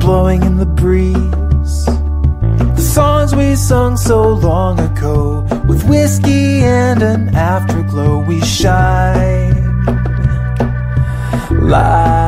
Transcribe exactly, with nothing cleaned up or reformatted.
blowing in the breeze. The songs we sung so long ago, with whiskey and an afterglow, we shine like